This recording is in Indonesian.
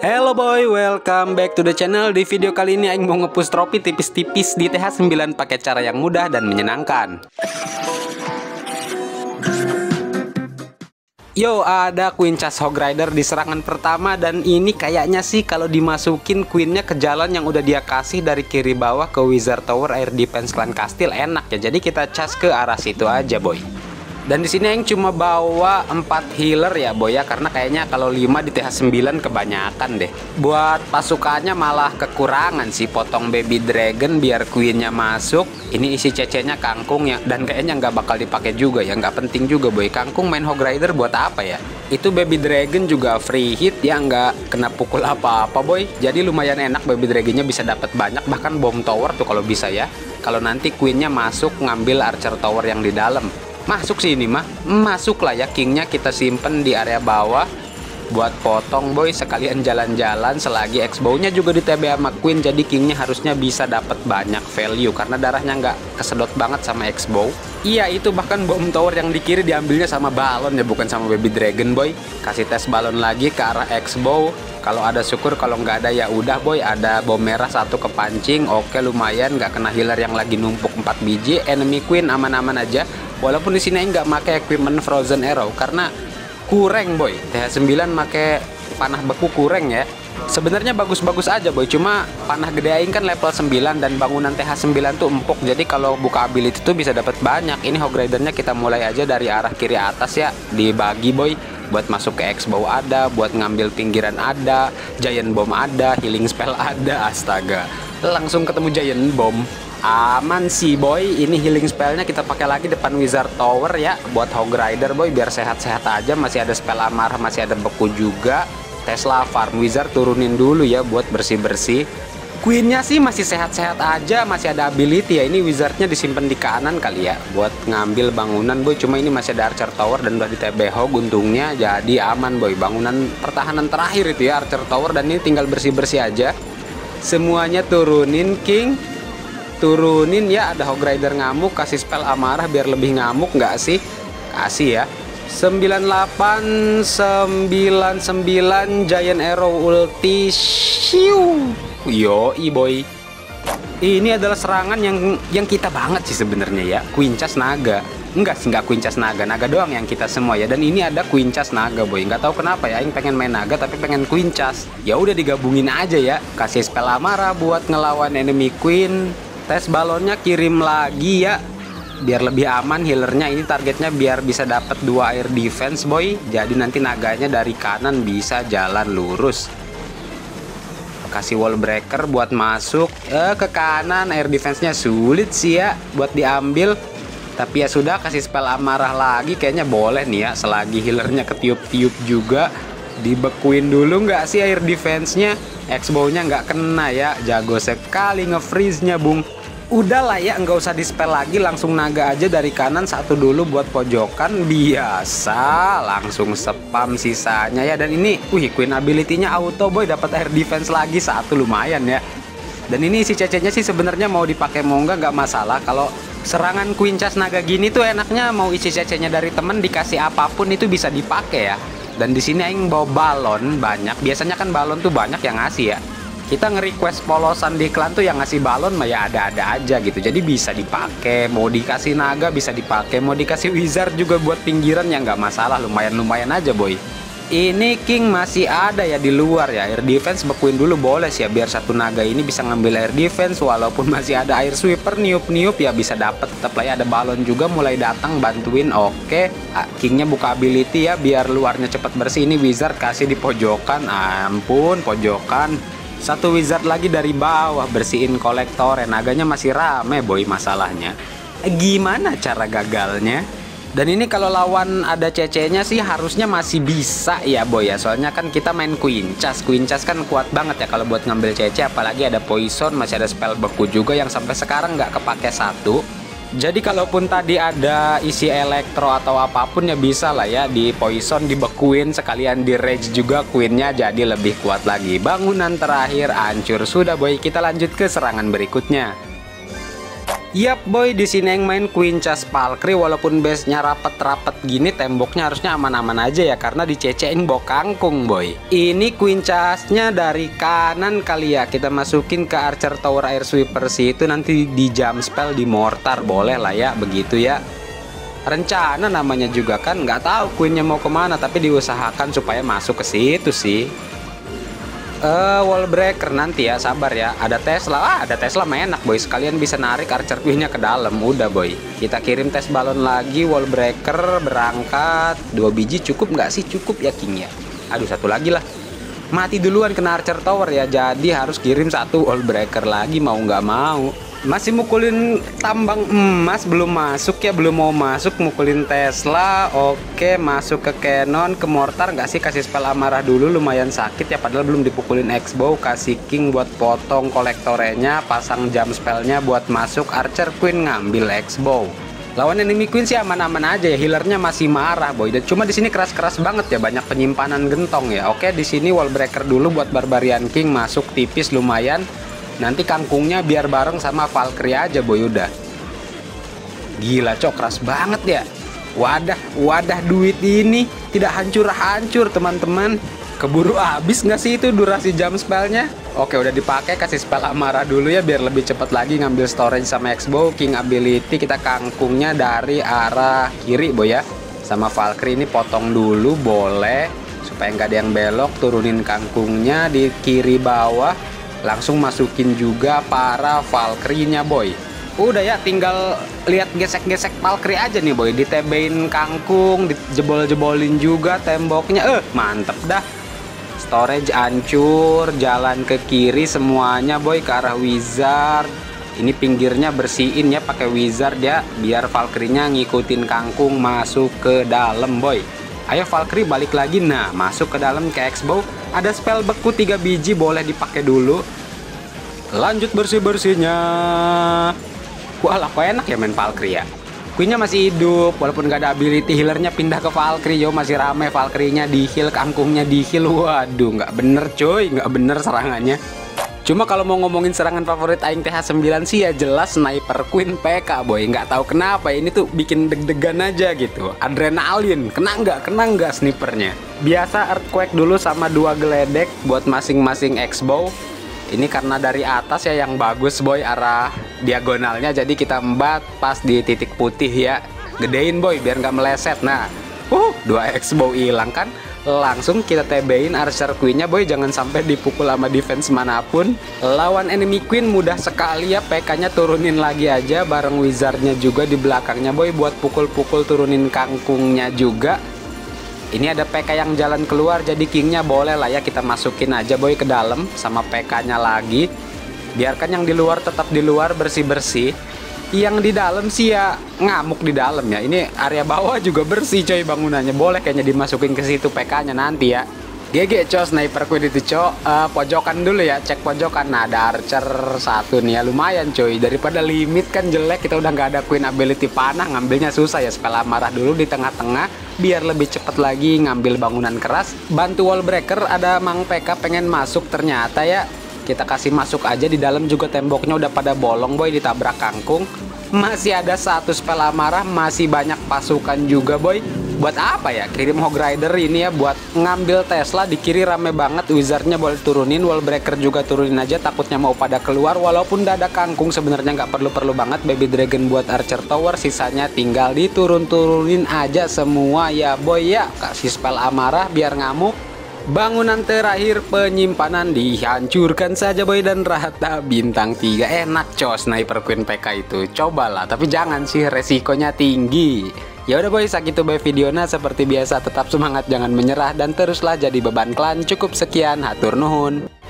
Hello boy, welcome back to the channel. Di video kali ini Aing mau nge-push trofi tipis-tipis di TH9 pakai cara yang mudah dan menyenangkan. Yo, ada Queen Charge Hog Rider di serangan pertama. Dan ini kayaknya sih kalau dimasukin Queennya ke jalan yang udah dia kasih dari kiri bawah ke Wizard Tower Air Defense Clan Castle enak ya. Jadi kita charge ke arah situ aja boy. Dan di sini yang cuma bawa 4 healer ya boy ya, karena kayaknya kalau 5 di TH9 kebanyakan deh. Buat pasukannya malah kekurangan sih, potong baby dragon biar queennya masuk. Ini isi CC-nya kangkung ya, dan kayaknya nggak bakal dipakai juga ya, nggak penting juga boy. Kangkung main Hog Rider buat apa ya? Itu baby dragon juga free hit ya, nggak kena pukul apa-apa boy. Jadi lumayan enak, baby dragonnya bisa dapat banyak, bahkan bomb tower tuh kalau bisa ya. Kalau nanti queennya masuk ngambil archer tower yang di dalam. Masuk sih ini mah, masuk lah ya. Kingnya kita simpen di area bawah buat potong boy, sekalian jalan-jalan. Selagi X-bow-nya juga di TB sama Queen, jadi kingnya harusnya bisa dapat banyak value karena darahnya nggak kesedot banget sama X-bow. Iya, itu bahkan bomb tower yang di kiri diambilnya sama balon ya, bukan sama baby dragon boy. Kasih tes balon lagi ke arah X-bow. Kalau ada syukur, kalau nggak ada ya udah boy. Ada bom merah satu kepancing, oke lumayan, nggak kena healer yang lagi numpuk 4 biji. Enemy Queen aman-aman aja. Walaupun di sini nggak pakai equipment Frozen Arrow karena kurang boy. TH9 pakai panah beku kurang ya. Sebenarnya bagus-bagus aja boy, cuma panah gede aing kan level 9 dan bangunan TH9 tuh empuk. Jadi kalau buka ability tuh bisa dapat banyak. Ini Hog Rider-nya kita mulai aja dari arah kiri atas ya, dibagi boy. Buat masuk ke X-bow ada, buat ngambil pinggiran ada, Giant Bomb ada, healing spell ada. Astaga, langsung ketemu Giant Bomb. Aman sih boy. Ini healing spellnya kita pakai lagi depan Wizard Tower ya, buat Hog Rider boy, biar sehat-sehat aja. Masih ada spell amarah, masih ada beku juga. Tesla farm Wizard turunin dulu ya buat bersih-bersih. Queennya sih masih sehat-sehat aja, masih ada ability ya. Ini Wizardnya disimpan di kanan kali ya, buat ngambil bangunan boy. Cuma ini masih ada Archer Tower dan udah di TB Hog untungnya, jadi aman boy. Bangunan pertahanan terakhir itu ya, Archer Tower, dan ini tinggal bersih-bersih aja. Semuanya turunin King, turunin ya. Ada Hog Rider ngamuk, kasih spell amarah biar lebih ngamuk nggak sih? Kasih ya. 9899 Giant Arrow ulti. Shiu. Yoi boy. Ini adalah serangan yang kita banget sih sebenarnya ya. Queen Charge Naga. Enggak sih, enggak Queen Charge Naga. Naga doang yang kita semua ya. Dan ini ada Queen Charge Naga boy. Nggak tahu kenapa ya, yang pengen main Naga tapi pengen Queen Charge. Ya udah digabungin aja ya. Kasih spell amarah buat ngelawan enemy Queen. Tes balonnya kirim lagi ya, biar lebih aman healernya. Ini targetnya biar bisa dapat 2 air defense boy. Jadi nanti naganya dari kanan bisa jalan lurus. Kasih wall breaker buat masuk ke kanan. Air defense-nya sulit sih ya buat diambil, tapi ya sudah. Kasih spell amarah lagi, kayaknya boleh nih ya, selagi healernya ketiup-tiup juga. Dibekuin dulu nggak sih air defense-nya? X-bow-nya nggak kena ya. Jago sekali nge-freeze-nya bung. Udahlah ya, nggak usah dispel lagi, langsung naga aja dari kanan satu dulu buat pojokan. Biasa langsung spam sisanya ya. Dan ini Queen ability-nya auto boy, dapat air defense lagi satu, lumayan ya. Dan ini isi CC-nya sih sebenarnya mau dipakai mau nggak masalah. Kalau serangan Queen Charge Naga gini tuh enaknya mau isi CC-nya dari temen, dikasih apapun itu bisa dipakai ya. Dan di sini aing bawa balon banyak. Biasanya kan balon tuh banyak yang ngasih ya. Kita nge-request polosan di klan tuh yang ngasih balon mah ya ada-ada aja gitu. Jadi bisa dipakai, mau dikasih naga bisa dipakai, mau dikasih wizard juga buat pinggiran ya nggak masalah, lumayan-lumayan aja boy. Ini King masih ada ya di luar ya. Air defense bekuin dulu boleh sih ya, biar satu naga ini bisa ngambil air defense. Walaupun masih ada air sweeper niup-niup ya bisa dapat tetap lah ya. Ada balon juga mulai datang bantuin. Oke, Kingnya buka ability ya biar luarnya cepat bersih. Ini wizard kasih di pojokan. Ampun, pojokan. Satu wizard lagi dari bawah bersihin kolektor. Naganya masih rame boy masalahnya. Gimana cara gagalnya? Dan ini kalau lawan ada CC-nya sih harusnya masih bisa ya boy ya. Soalnya kan kita main Queen Charge. Queen Charge kan kuat banget ya kalau buat ngambil CC. Apalagi ada poison, masih ada spell beku juga yang sampai sekarang nggak kepake satu. Jadi kalaupun tadi ada isi elektro atau apapun ya bisa lah ya di poison, dibekuin, sekalian di rage juga Queennya jadi lebih kuat lagi. Bangunan terakhir hancur sudah boy. Kita lanjut ke serangan berikutnya. Yap boy, di sini yang main Quincas Valkyrie. Walaupun base-nya rapet-rapet gini, temboknya harusnya aman-aman aja ya, karena dicecein bok kangkung boy. Ini Quincasnya dari kanan kali ya, kita masukin ke Archer Tower Air Sweeper itu, nanti di jump spell di mortar, boleh lah ya begitu ya. Rencana namanya juga kan, nggak tahu Queennya mau kemana, tapi diusahakan supaya masuk ke situ sih. Wall breaker nanti ya, sabar ya. Ada Tesla, ada Tesla mah enak boy, sekalian bisa narik Archer Queen-nya ke dalam. Udah boy, kita kirim tes balon lagi. Wall breaker berangkat 2 biji cukup nggak sih? Cukup ya King ya. Aduh, satu lagi lah, mati duluan kena Archer Tower ya, jadi harus kirim 1 wall breaker lagi mau nggak mau. Masih mukulin tambang emas, belum masuk ya, belum mau masuk. Mukulin Tesla, oke, masuk ke cannon, ke mortar nggak sih? Kasih spell amarah dulu, lumayan sakit ya, padahal belum dipukulin X-bow. Kasih king buat potong kolektorenya, pasang jump spellnya buat masuk Archer Queen, ngambil X-bow. Lawan enemy Queen sih aman-aman aja ya, healernya masih marah boy. Dan cuma di sini keras-keras banget ya, banyak penyimpanan gentong ya. Oke, di sini wall breaker dulu buat Barbarian King, masuk tipis lumayan. Nanti kangkungnya biar bareng sama Valkyrie aja boy, udah. Gila cok, keras banget ya. Wadah duit ini tidak hancur-hancur teman-teman. Keburu habis nggak sih itu durasi jump spellnya? Oke, udah dipakai, kasih spell amarah dulu ya biar lebih cepat lagi ngambil storage sama X-bow. King ability kita kangkungnya dari arah kiri boy ya. Sama Valkyrie ini potong dulu boleh, supaya nggak ada yang belok. Turunin kangkungnya di kiri bawah. Langsung masukin juga para Valkyrie-nya boy. Udah ya, tinggal lihat gesek-gesek Valkyrie aja nih boy. Ditebein kangkung, dijebol-jebolin juga temboknya. Mantep dah. Storage hancur, jalan ke kiri semuanya boy ke arah wizard. Ini pinggirnya bersihin ya pakai wizard ya, biar Valkyrie-nya ngikutin kangkung masuk ke dalam boy. Ayo Valkyrie balik lagi. Nah, masuk ke dalam ke X-bow. Ada spell beku 3 biji, boleh dipakai dulu. Lanjut bersih-bersihnya. Wah, kok enak ya main Valkyrie ya. Queen-nya masih hidup, walaupun gak ada ability, healernya pindah ke Valkyrie. Yo, masih rame Valkyrie-nya di heal, kangkungnya di heal. Waduh, nggak bener coy, nggak bener serangannya. Cuma kalau mau ngomongin serangan favorit Aing TH9 sih ya jelas Sniper Queen PK boy. Nggak tahu kenapa ini tuh bikin deg-degan aja gitu. Adrenalin, kena nggak snipernya. Biasa earthquake dulu sama 2 geledek buat masing-masing X-bow. Ini karena dari atas ya yang bagus boy, arah diagonalnya, jadi kita embat pas di titik putih ya. Gedein boy biar nggak meleset. Nah, 2 X-bow hilang kan. Langsung kita TB-in Archer Queen-nya boy, jangan sampai dipukul sama defense manapun. Lawan enemy Queen mudah sekali ya, PK-nya turunin lagi aja bareng wizardnya juga di belakangnya boy, buat pukul-pukul turunin kangkungnya juga. Ini ada PK yang jalan keluar, jadi kingnya boleh lah ya kita masukin aja boy ke dalam sama PK-nya lagi. Biarkan yang di luar tetap di luar bersih-bersih. Yang di dalam sih ya ngamuk di dalam ya. Ini area bawah juga bersih coy bangunannya, boleh kayaknya dimasukin ke situ PK-nya nanti ya. GG coy, Sniper Queen itu coy. Pojokan dulu ya, cek pojokan. Nah, ada Archer 1 nih ya, lumayan coy. Daripada limit kan jelek, kita udah nggak ada Queen ability panah, ngambilnya susah ya. Spell amarah dulu di tengah-tengah biar lebih cepet lagi ngambil bangunan keras. Bantu wall breaker, ada Mang PK pengen masuk ternyata ya. Kita kasih masuk aja, di dalam juga temboknya udah pada bolong boy, ditabrak kangkung. Masih ada 1 spell amarah, masih banyak pasukan juga boy. Buat apa ya kirim Hog Rider ini ya, buat ngambil Tesla. Di kiri rame banget, wizardnya boleh turunin, wall breaker juga turunin aja, takutnya mau pada keluar. Walaupun udah ada kangkung sebenarnya nggak perlu banget. Baby Dragon buat Archer Tower, sisanya tinggal diturun-turunin aja semua ya boy ya. Kasih spell amarah biar ngamuk. Bangunan terakhir penyimpanan dihancurkan saja boy, dan rata bintang 3. Enak coy Sniper Queen PK itu, cobalah, tapi jangan sih, resikonya tinggi. Ya udah boy, segitu boy videonya. Seperti biasa tetap semangat, jangan menyerah, dan teruslah jadi beban klan. Cukup sekian, hatur nuhun.